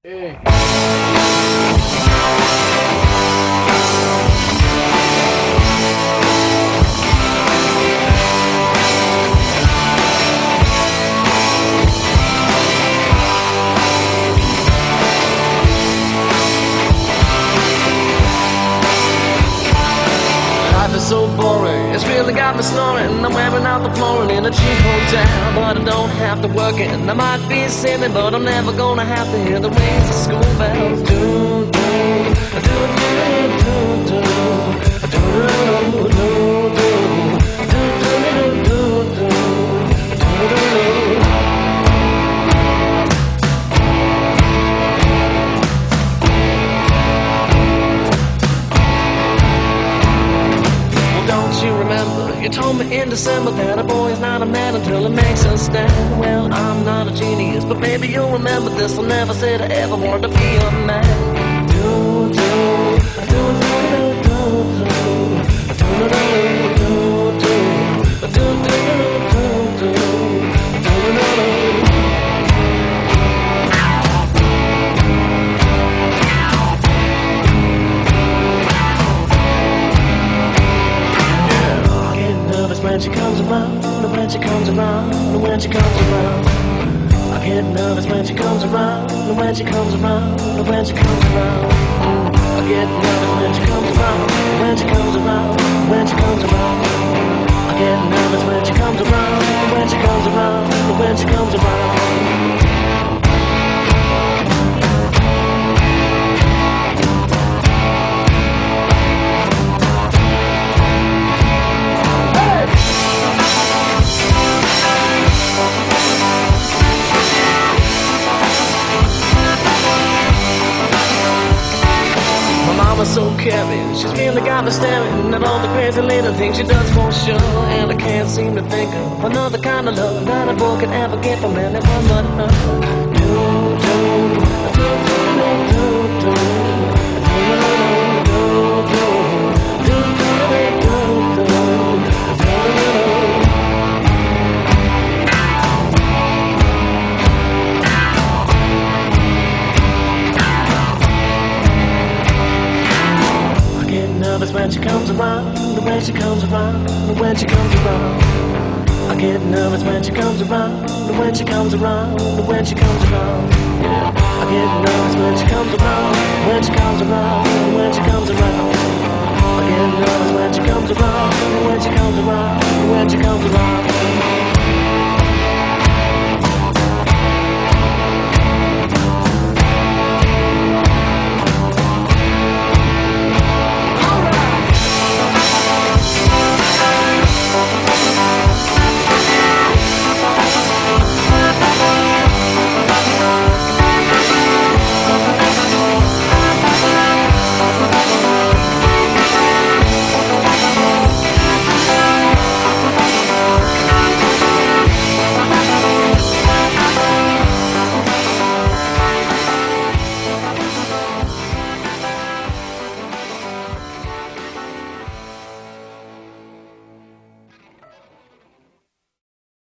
Hey. Life is so boring, it's really got me snoring. I'm wearing out the flooring in a cheap hotel, but I don't have to work it. And I might be silly, but I'm never gonna have to hear the rings of school bells. Do, do, do, do, do, do, do, do, do, do, do. You told me in December that a boy is not a man until he makes a stand. Well, I'm not a genius, but maybe you'll remember this. I never said I ever wanted to be a man. Do, do, do, do, do, do, do, do, do, do, do, do, do. When she comes around, when she comes around, when she comes around, I get nervous when she comes around, when she comes around, when she comes around. I get nervous when she comes around, when she comes around, when she comes around. I get nervous when she comes around, when she comes around, when she comes around. Mama's so caring, she's really got me staring at all the crazy little things she does for sure. And I can't seem to think of another kind of love that a boy could ever get from anyone but her. Do, do, do, do, do, do, do. When she comes around, when she comes around, when she comes around. I get nervous when she comes around, when she comes around, when she comes around. Yeah. I get nervous when she comes around, when she comes around.